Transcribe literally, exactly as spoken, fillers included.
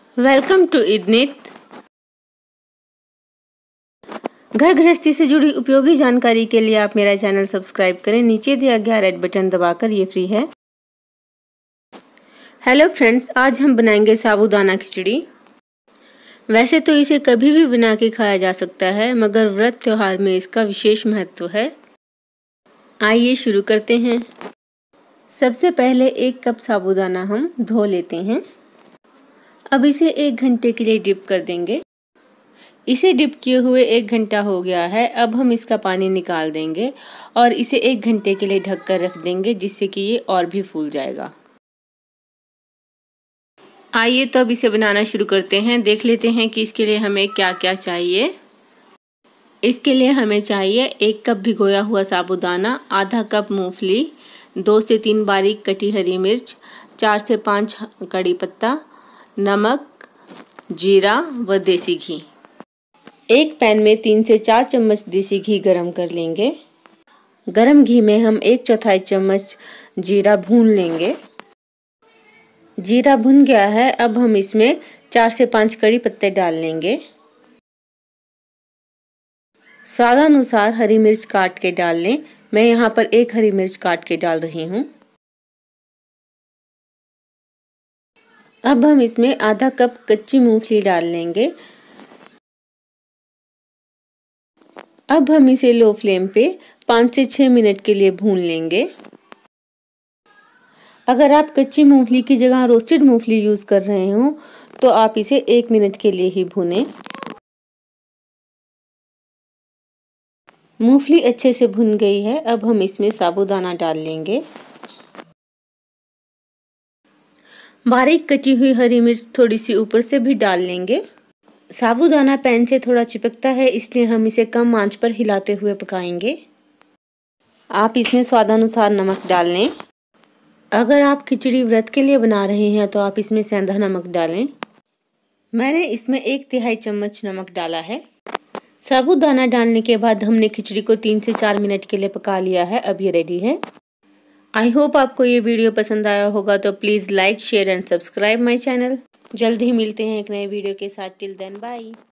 Welcome to इडनिट। घर गृहस्थी से जुड़ी उपयोगी जानकारी के लिए आप मेरा चैनल सब्सक्राइब करें। नीचे दिया गया रेड बटन दबाकर, ये फ्री है। हेलो फ्रेंड्स, आज हम बनाएंगे साबूदाना खिचड़ी। वैसे तो इसे कभी भी बना के खाया जा सकता है, मगर व्रत त्योहार में इसका विशेष महत्व है। आइए शुरू करते हैं। सबसे पहले एक कप साबूदाना हम धो लेते हैं। अब इसे एक घंटे के लिए डिप कर देंगे। इसे डिप किए हुए एक घंटा हो गया है। अब हम इसका पानी निकाल देंगे और इसे एक घंटे के लिए ढक कर रख देंगे, जिससे कि ये और भी फूल जाएगा। आइए तो अब इसे बनाना शुरू करते हैं। देख लेते हैं कि इसके लिए हमें क्या क्या चाहिए। इसके लिए हमें चाहिए एक कप भिगोया हुआ साबूदाना, आधा कप मूंगफली, दो से तीन बारीक कटी हरी मिर्च, चार से पाँच कड़ी पत्ता, नमक, जीरा व देसी घी। एक पैन में तीन से चार चम्मच देसी घी गरम कर लेंगे। गरम घी में हम एक चौथाई चम्मच जीरा भून लेंगे। जीरा भुन गया है। अब हम इसमें चार से पाँच कड़ी पत्ते डाल लेंगे। स्वादानुसार हरी मिर्च काट के डाल लें। मैं यहाँ पर एक हरी मिर्च काट के डाल रही हूँ। अब हम इसमें आधा कप कच्ची मूंगफली डाल लेंगे। अब हम इसे लो फ्लेम पे पाँच से छः मिनट के लिए भून लेंगे। अगर आप कच्ची मूंगफली की जगह रोस्टेड मूंगफली यूज़ कर रहे हो तो आप इसे एक मिनट के लिए ही भूनें। मूंगफली अच्छे से भुन गई है। अब हम इसमें साबूदाना डाल लेंगे। बारीक कटी हुई हरी मिर्च थोड़ी सी ऊपर से भी डाल लेंगे। साबूदाना पैन से थोड़ा चिपकता है, इसलिए हम इसे कम आंच पर हिलाते हुए पकाएंगे। आप इसमें स्वादानुसार नमक डाल लें। अगर आप खिचड़ी व्रत के लिए बना रहे हैं तो आप इसमें सेंधा नमक डालें। मैंने इसमें एक तिहाई चम्मच नमक डाला है। साबूदाना डालने के बाद हमने खिचड़ी को तीन से चार मिनट के लिए पका लिया है। अब ये रेडी है। आई होप आपको ये वीडियो पसंद आया होगा, तो please like, share and subscribe my channel. जल्द ही मिलते हैं एक नए वीडियो के साथ। Till then bye.